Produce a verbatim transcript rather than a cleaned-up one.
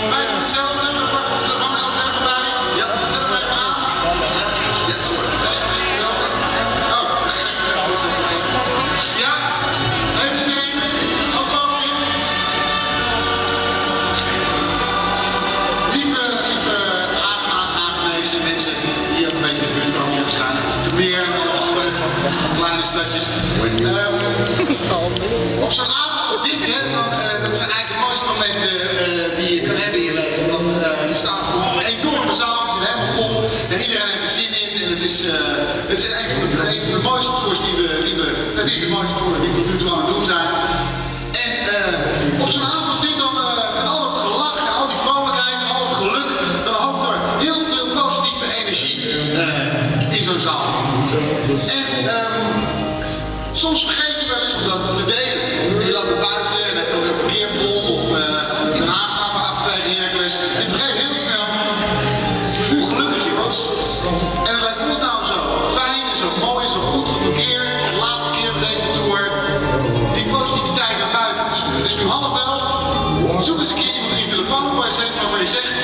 Wij doen hetzelfde, we pakken de gewoon elke even bij. Ja, zet hem even aan. Yes hoor. Oh, ja, heeft iedereen ook poging? Lieve, lieve aangenaams aangewezen mensen die ook een beetje in de buurt komen hier waarschijnlijk. De meer en alle andere kleine stadjes. Um, op zo'n avond als dit, hè, dan, uh, dat zijn eigenlijk de mooiste momenten uh, die je kan hebben in je leven. Want uh, je staat voor een enorme zaal, die zit helemaal vol en iedereen heeft er zin in. En het is, uh, het is een, van de, een van de mooiste tours die we, die we, het is de mooiste tour die we tot nu toe aan het doen zijn. En uh, op zo'n avond als dit dan, uh, met al het gelach en al die vrolijkheid en al het geluk, dan hoopt er heel veel positieve energie uh, in zo'n zaal. En um, soms vergeet je wel eens om dat te delen. Je loopt naar buiten en heb je alweer een parkeer vol of uh, een haasthaven achter tegen Hercules. Je vergeet heel snel hoe gelukkig je was. En het lijkt ons nou zo fijn en zo mooi en zo goed om een keer, de laatste keer bij deze tour, die positiviteit naar buiten te zoeken. Het is nu half elf. Zoek eens een keer iemand in je telefoon waar je zegt, waarvan je zegt